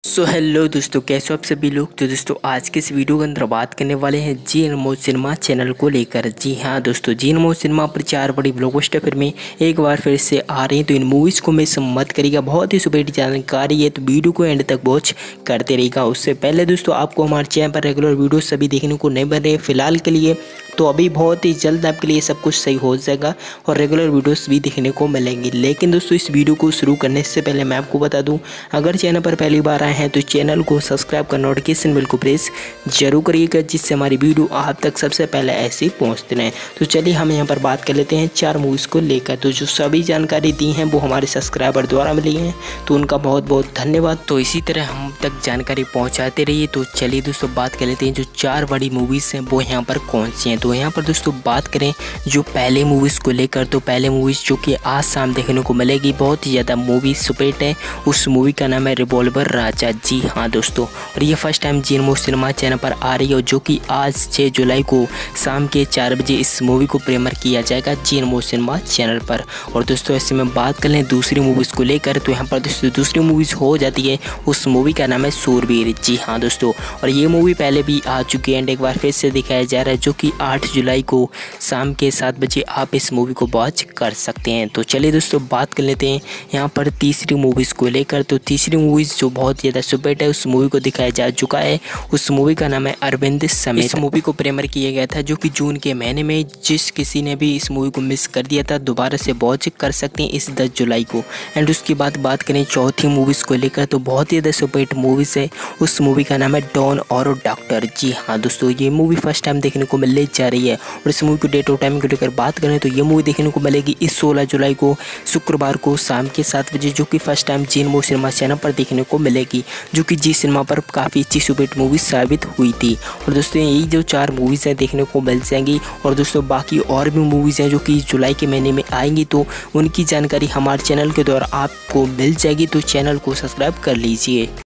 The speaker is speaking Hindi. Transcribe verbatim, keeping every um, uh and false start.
सो हेलो दोस्तों, कैसे हो आप सभी लोग। तो दोस्तों आज के इस वीडियो के अंदर बात करने वाले हैं जी अनमोल सिनेमा चैनल को लेकर। जी हाँ दोस्तों, जी अनमोल सिनेमा पर चार बड़ी ब्लॉकबस्टर फिल्में एक बार फिर से आ रही हैं, तो इन मूवीज़ को मिस मत करिएगा। बहुत ही सुपर जानकारी है, तो वीडियो को एंड तक वॉच करते रहिएगा। उससे पहले दोस्तों आपको हमारे चैनल पर रेगुलर वीडियो सभी देखने को नहीं बन रहे फिलहाल के लिए, तो अभी बहुत ही जल्द आपके लिए सब कुछ सही हो जाएगा और रेगुलर वीडियोस भी देखने को मिलेंगी। लेकिन दोस्तों इस वीडियो को शुरू करने से पहले मैं आपको बता दूं, अगर चैनल पर पहली बार आए हैं तो चैनल को सब्सक्राइब कर नोटिफिकेशन बेल को प्रेस जरूर करिएगा, जिससे हमारी वीडियो आप तक सबसे पहले ऐसे ही पहुँचते रहें। तो चलिए हम यहाँ पर बात कर लेते हैं चार मूवीज़ को लेकर। तो जो सभी जानकारी दी हैं वो हमारे सब्सक्राइबर द्वारा मिली हैं, तो उनका बहुत बहुत धन्यवाद। तो इसी तरह हम तक जानकारी पहुँचाते रहिए। तो चलिए दोस्तों बात कर लेते हैं जो चार बड़ी मूवीज़ हैं वो यहाँ पर कौन सी हैं। तो यहाँ पर दोस्तों बात करें जो पहले मूवीज़ को लेकर, तो पहले मूवीज़ जो कि आज शाम देखने को मिलेगी, बहुत ही ज़्यादा मूवी सुपरहिट है। उस मूवी का नाम है रिवॉल्वर राजा। जी हाँ दोस्तों, और ये first time Zee Anmol cinema channel पर आ रही है, जो कि आज छः जुलाई को शाम के चार बजे इस मूवी को प्रीमियर किया जाएगा जी अनमोल सिनेमा चैनल पर। और दोस्तों ऐसे में बात कर लें दूसरी मूवीज़ को लेकर, तो यहाँ पर दोस्तों दूसरी मूवीज़ हो जाती है, उस मूवी का नाम है शूरवीर। जी हाँ दोस्तों, और ये मूवी पहले भी आ चुकी है एंड एक बार फिर से दिखाया जा रहा है, जो कि आठ जुलाई को शाम के सात बजे आप इस मूवी को वॉच कर सकते हैं। तो चलिए दोस्तों बात कर लेते हैं यहाँ पर तीसरी मूवीज़ को लेकर। तो तीसरी मूवीज़ जो बहुत ज़्यादा सुपरहिट है, उस मूवी को दिखाया जा चुका है। उस मूवी का नाम है अरविंद समेत। इस मूवी को प्रीमियर किया गया था जो कि जून के महीने में। जिस किसी ने भी इस मूवी को मिस कर दिया था, दोबारा से वॉच कर सकते हैं इस दस जुलाई को। एंड उसके बाद बात करें चौथी मूवीज़ को लेकर, तो बहुत ही ज़्यादा सुपरहिट मूवीज़ है। उस मूवी का नाम है डॉन और डॉक्टर। जी हाँ दोस्तों, ये मूवी फर्स्ट टाइम देखने को मिलने जा रही है। और इस मूवी की डेट और टाइम को लेकर बात करें तो ये मूवी देखने को मिलेगी इस सोलह जुलाई को शुक्रवार को शाम के सात बजे, जो कि first time Zee Anmol cinema channel पर देखने को मिलेगी, जो कि जी सिनेमा पर काफ़ी अच्छी सुपरहिट मूवी साबित हुई थी। और दोस्तों यही जो चार मूवीज़ हैं देखने को मिल जाएंगी। और दोस्तों बाकी और भी मूवीज़ हैं जो कि जुलाई के महीने में आएंगी, तो उनकी जानकारी हमारे चैनल के द्वारा आपको मिल जाएगी। तो चैनल को सब्सक्राइब कर लीजिए।